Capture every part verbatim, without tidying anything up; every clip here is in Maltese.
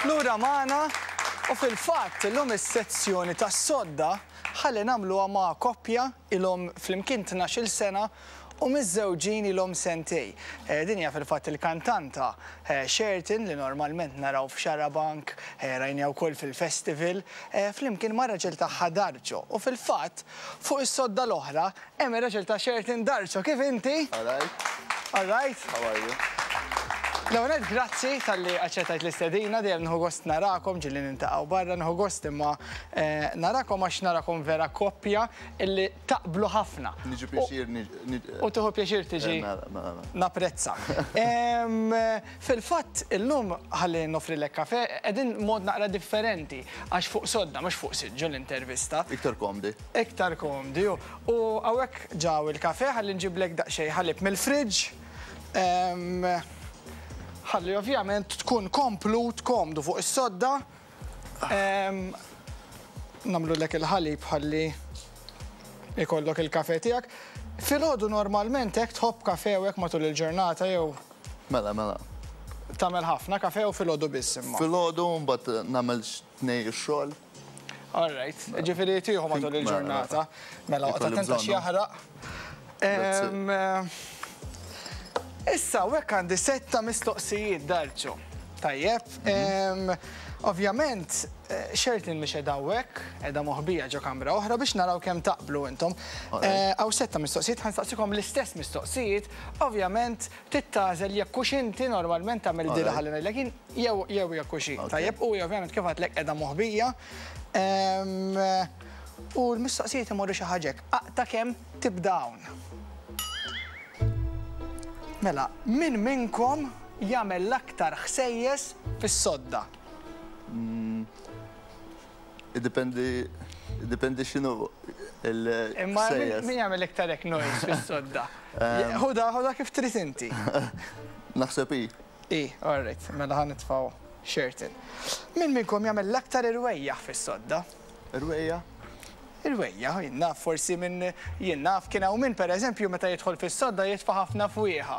Lura magħna u fil-fatt illum is-sezzjoni tas-sodda ħalli nagħmluha ma' koppja ilhom flimkien tnax-il sena u miż-żewġin ilhom sentej. Din hija fil-fatt il-kantanta Cherton li normalment naraw f'Xarabank, rajnija wkoll fil-festival, flimkien ma' raġel tagħha Darco. U fil-fatt fuq is-sodda l-oħra hemm ir-raġel ta' Cherton Darco. Kif inti? All right. All right. How are you? L-għonet, grazzi tal-li għacċetajt l-istedina, dejjem nħu gost narakom, ġilli nintaqaw barra, nħu gost imma narakom għax narakom vera koppja illi taqblu ħafna. Niġu pjaċir, U tuħu pjaċir tiġi naprezza. Fil-fatt, il-lum ħalli nofri l-kafe, edin mod naqra differenti, għax fuq sodda, mux fuq sidġu l-intervista. Iktar komdi. Iktar komdi. U għawek ġaw il-kafe, ħalli nġiblek daqxej ħalib mill-friġ. ħalli ovvjament tkun komplut komdu fuq is-sodda. Namlu lek il-ħalib ħalli ikollok il-kafe tiegħek. Filgħodu normalment hekk tħobb kafe u hekk matul il-ġurnata jew. Mela, mela. Tagħmel ħafna kafe u filgħodu biss imma. Filgħodu mbagħad nagħmel tnej ix-xogħol. All right. Ġifieri tieħu matul il-ġurnata. Mela waqt attenta x'jaħraq. Issa, u hekk għandi setta mistoqsijiet Darco. Tajjeb, ovvjament, Cherton mhix qiegħda hawnhekk, qiegħda moħbija ġo kamra oħra biex naraw kemm taqblu intom. Hawn setta mistoqsijiet, ħanstaqsikom l-istess mistoqsijiet, ovvjament tittażel jekk hux inti normalment tagħmel dira ħalli ngħidlek jew jew jekk hux hi. Tajjeb, u ovvjament kif għadlek qiegħda moħbija. U l-mistoqsijiet imorru xi ħaġa hekk, aqta kemm tibdawn. Mela, min minnkom jagħmel l-aktar ħsejjes fis-sodda? Iddependi iddependi x'inhu il-ħsejjes. Imma min jagħmel iktar hekk noise fis-sodda? Ħuda ħuda kif trid inti. Naħseb hi. I, all right, mela ħa nitfgħu Cherton. Min minnkom jagħmel l-aktar irwejjaħ fis-sodda? Irwejja? Il-wejja, jinnaf, forsi minn jinnaf, kien hawn minn pereżempju meta jidħol fis-sodda jitfa' ħafna fwieħa.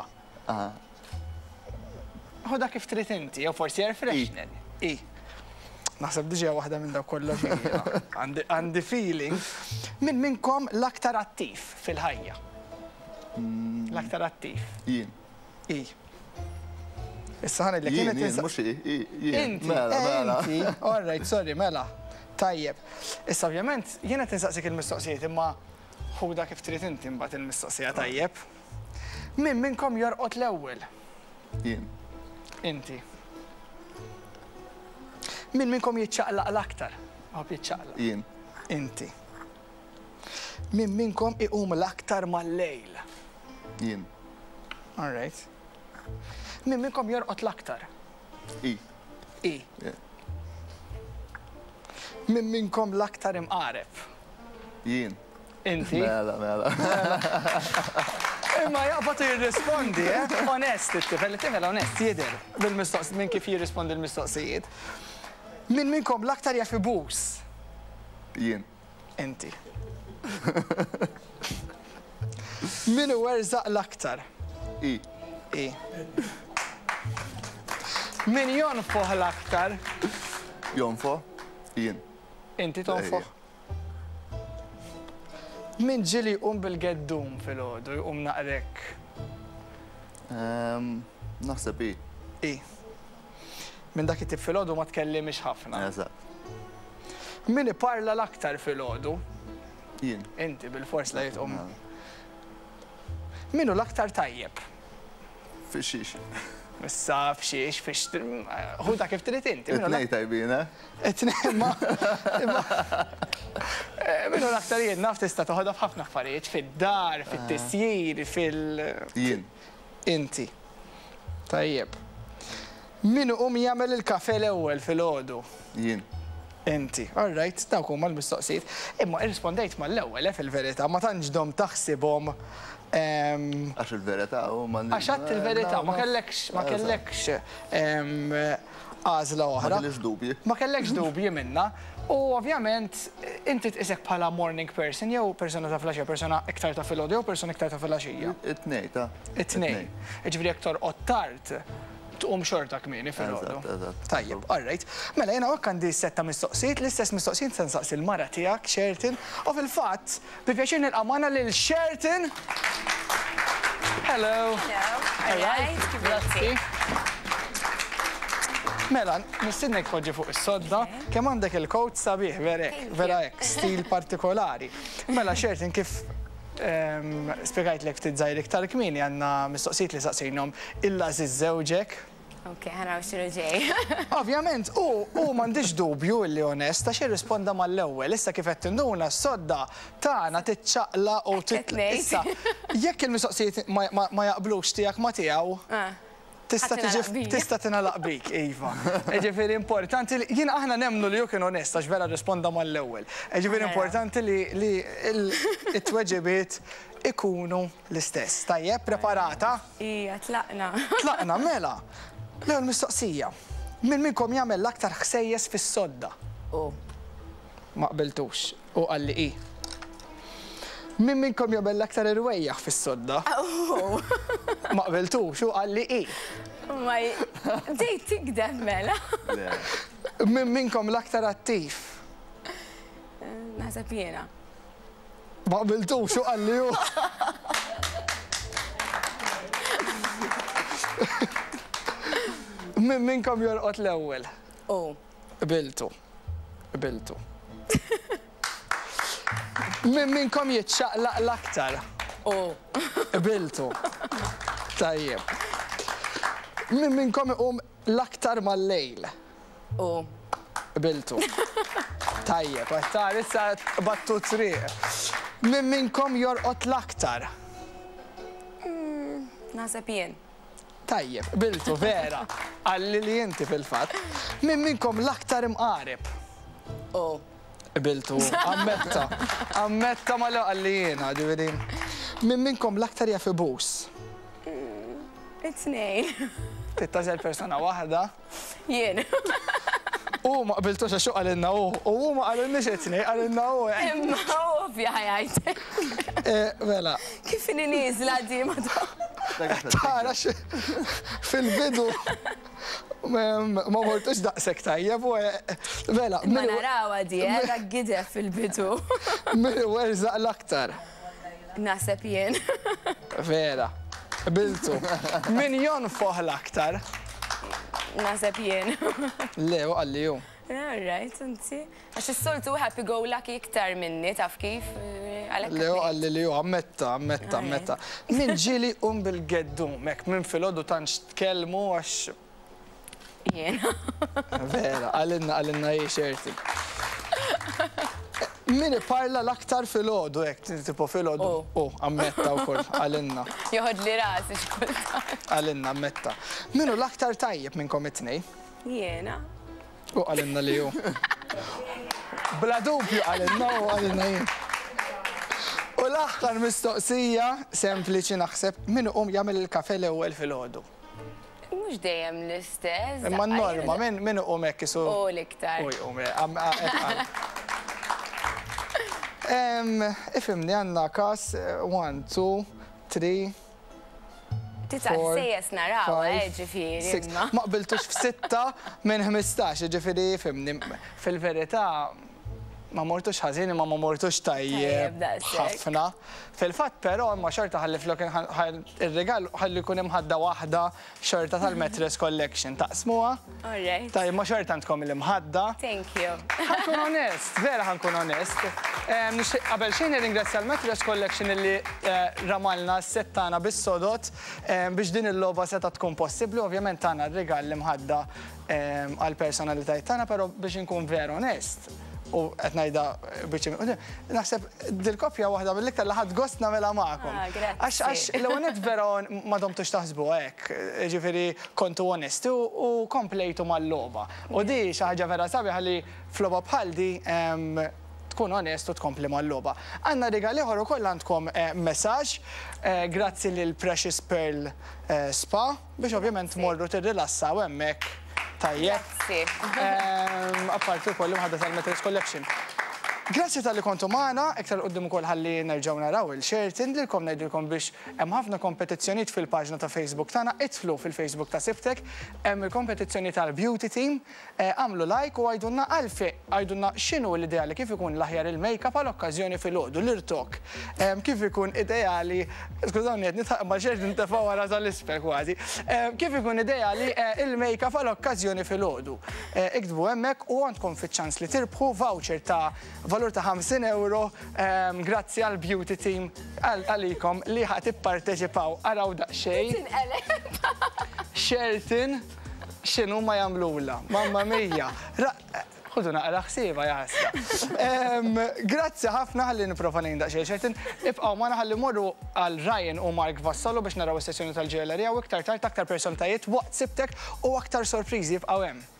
Ħoda kif trid inti, jew forsi air freshener. I. Naħseb diġà waħda minn dawk kollox għandi feeling. Min minnkom l-aktar attiv fil-ħajja? L-aktar attiv. Jien. I. Issa ħanidlek jien jien mhux hi, jien. Inti, inti. All right, sorry, mela. Tajjeb. Issa ovvjament jiena tinsaqsik il-mistoqsijiet imma ħuda kif trid inti mbagħad il-mistoqsija tajjeb. Min minnkom jorqod l-ewwel? Jien. Inti. Min minnkom jiċċaqlaq l-aktar? Ħobb jiċċaqlaq. Jien. Inti. Min minnkom iqum l-aktar mal-lejl? Jien. All right. Min minnkom jorqod l-aktar? I. I. Min minnkom l-aktar imqareb? Jien. Inti? Mela, mela. Imma jaqbatu jirrispondi, eh? Onest, it-tifel, it-tifel onest, jidher bil-mistoqsijiet, minn kif jirrispondi l-mistoqsijiet. Min minnkom l-aktar jaf ibuż? Jien. Inti. Min iwerzaq l-aktar? I. I. Min jonfoħ l-aktar? Jonfoħ? Jien. Inti tonfoħ? Min ġili jqum bil-geddum fil-ħodu, jqum naqrek? Naħseb i. I. Min dak it-tip fil-ħodu ma tkellimx ħafna. Eżatt. Min iparla l-aktar fil-ħodu? Jien. Inti bil-fors la jitqum. Minu l-aktar tajjeb? Fixix. Issa fxiex, fix... Ħuda kif trid inti. It-nej tajbin, eh? It-nej, ma... Minu l-aktar jien naf tista' toħodha f'ħafna affarijiet, fid-dar, fit-tisjir, fil... Jien. Inti. Tajjeb. Minu qum jagħmel il-kafe l-ewwel fil-ħodu? Jien. Inti. All right, dawk huma l-mistoqsijiet. Imma irrispondejt mal-ewwel fil-verità, ma tantx dom taħsibhom. Għax il-verità u man. Għax għadt il-verità, ma kellekx, ma kellekx għażla oħra. Ma kellekx dubji. Ma kellekx dubji minna. U ovvjament, inti tqisek bħala morning person, jew persona ta' flaxija, persona iktar ta' filgħodu, jew persona iktar ta' filgħaxija. It-tnej ta'. It-tnej. Ġifieri jekk torqod tard, tqum xorta kmieni fil-ħodu. Eżatt, eżatt. Tajjeb, all right. Mela jena għok għandi setta mistoqsijiet, l-istess mistoqsijiet se nsaqsi l-mara tiegħek, Cherton, u fil-fatt bi pjaċir nilqamana lil Cherton. Hello. Hello. Alright, Grazzi. Mela, nistinnek poġġi fuq is-sodda, kemm għandek il-coat sabiħ, vera hekk, stil partikolari. Mela, Cherton, kif spiegajt lek ftit żgħir iktar kmieni għandna mistoqsijiet li saqsejnhom illa żewġek. Ok, ħana xinu ġej. Ovvjament, u m'għandix dubju li onesta xi risponda mal-ewwel. Issa kif qed tinduna s-sodda tagħna tiċċaqla u issa jekk il-mistoqsijiet ma jaqblux tiegħek ma tiegħu. Tista' tiġi tista' tingħalaq bik, iva. Ġifieri importanti li jien aħna nemmnu li hu kien onesta x'vera risponda mal-ewwel. Ġifieri importanti li it-tweġibiet ikunu l-istess. Tajjeb, preparata? Ija, tlaqna. Tlaqna, mela. L-ewwel mistoqsija. Min minnkom jagħmel l-aktar ħsejjes fis-sodda? U. Ma qbiltux. U qalli i. Min minnkom jagħmel l-aktar irwejjaħ fis-sodda? U. Ma qbiltux u qalli i. Ma ġej tikdeb mela. Min minnkom l-aktar attiv? Naħseb jiena. Ma qbiltux u qalli hu. Min minnkom jorqod l-ewwel? U. Qbiltu. Qbiltu. Min minnkom jitċaqlaq l-aktar? U. Qbiltu. Tajjeb. Min minnkom iqum l-aktar mal-lejl? U. Qbiltu. Tajjeb, għattar issa battu triq. Min minnkom jorqod l-aktar? Naħseb jien. Tajjeb, qbiltu, vera. Għalli li inti fil-fatt. Min minnkom l-aktar imqareb? U. Qbiltu, ammetta. Ammetta ma l għalli jiena, ġiviri. Min minnkom l-aktar jaf ibus? It-tnejn. Tittażel persona waħda? Jien. U ma qbiltux għaxu għalinna u. U ma għalinni xetni, għalinna u. Imma ovvja ħajajtek. Mela. Kif nizla di ma Tara fil-bidu ma mortux daqsek tajjeb u mela. Ma narawa di, għedha gidef fil-bidu. Min werżaq l-aktar? Naħseb jien. Vera. Biltu. Min jonfoħ l-aktar? Naħseb jien. Le, u għalli ju. All right, inti. Għax s-soltu happy go lucky iktar minni, taf kif? Le, u għalli li ju, ammetta, ammetta, ammetta. Min ġili um bil-geddu, mek min fil-ħodu tanx tkellmu għax. Jena. Vera, għalinna, għalinna jie Cherton. Min parla l-aktar fil-ħodu, ek, tipo fil-ħodu. U, ammetta u koll, għalinna. Joħod li rasi xkultar. Għalinna, ammetta. Minu l-aktar tajjeb minn komitnej? Jena. U għalinna li ju. Bla dubju għalinna u għalinna jien. U l-axħar mistoqsija, sempliċi naħseb, minu um jagħmel il-kafe l-ewwel fil-ħodu? Mux dejjem l-istess. Imma norma, minu um hekk isu. U l-iktar. Uj, um Ifimni għanna kas, one, two, three, Tita sejjes naraw, ġifiri. Ma qbiltux f'sitta minn ħmistax, ġifiri ifimni. Fil-verità, ma mortux ħażini, ma ma mortux tajjeb ħafna. Fil-fatt, però, ma xorta ħalli flok il-regal ħalli kun imħadda waħda xorta tal-Mattress Collection. Taqsmuha? Alright. Tajjeb, ma xorta għandkom il-imħadda. Thank you. Ħankun onest, vera ħankun onest. Qabel xejn ringrazzja l-Mattress Collection li ramalna s-settana bis-sodot biex din il-logħba seta tkun possibbli. Ovvjament tagħna r-regal li mħadda għall-personalitajiet tagħna, però biex inkun vera onest. U qed ngħidha biċċi naħseb dil-koppja waħda mill-iktar li ħadd gost nagħmilha magħkom. Għax għax l-ewwel vera ma domtux taħsbu hekk, ġifieri kontu onesti u komplejtu mal-logħba. U di xi ħaġa vera sabiħa li f'logħba bħal di tkun onest u tkompli mal-logħba. Għandna rigal ieħor ukoll għandkom messaġġ grazzi lil Precious Pearl Spa biex ovvjament morru tirrilassaw hemmhekk. Tajjeb. Grazzi. Apparti kollu ħadda tal-Mattress Collection. Grazzi tal-li kontu maħna, iktar qoddim ukoll ħalli nerġgħu naraw il-Cherton, lilkom ngħidilkom biex hemm ħafna kompetizzjonijiet fil-paġna ta' Facebook tagħna, idħlu fil-Facebook ta' Sibtek, hemm il-kompetizzjoni tal-Beauty Team, għamlu like u għajdunna għalfi, għajdunna x'inhu l-ideali kif ikun l-aħjar il-make-up għal-okkażjoni fil-għodu, l-irtok. Kif ikun ideali, skużawni qed nitħaq ma' Cherton tefa' wara tal-ispel kważi, kif ikun ideali il-make-up għal-okkażjoni fil-għodu. Iktbu hemmhekk u għandkom fiċ-ċans li tirbħu voucher ta' valur ta' ħamsin euro grazzi għal Beauty Team għalikom li ħat ipparteċipaw araw daqsxejn. Cherton x'inhu ma jagħmlula. Mamma mija. Ħudu naqra ħsieba jasla. Grazzi ħafna ħalli nipprova ngħid daqsxejn Cherton. Ibqgħu magħna ħalli morru għal Ryan u Mark Vassallo biex naraw is-sessjoni tal-ġewellerija u iktar tard aktar personalitajiet waqt Sibtek u aktar sorpriżi jibqgħu hemm.